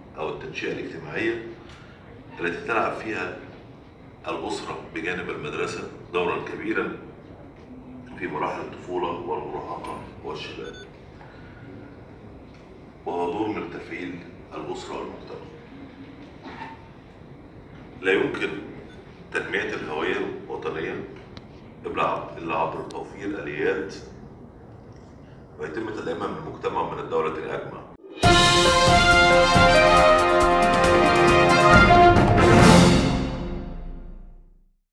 أو التنشئة الاجتماعية التي تلعب فيها الأسرة بجانب المدرسة دورا كبيرا في مراحل الطفولة والمراهقة والشباب، وهو دور من تفعيل الأسرة والمجتمع. لا يمكن تنمية الهوية الوطنية إلا عبر توفير آليات ويتم تدعيمها من المجتمع ومن الدولة الأجمع.